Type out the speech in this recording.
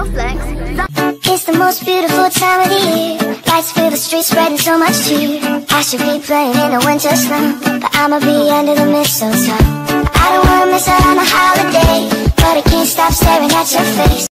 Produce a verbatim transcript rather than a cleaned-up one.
flex. It's the most beautiful time of the year. Lights fill the streets, spreading so much cheer. I should be playing in the winter snow, but I'ma be under the mistletoe. I don't wanna miss out on a holiday, but I can't stop staring at your face.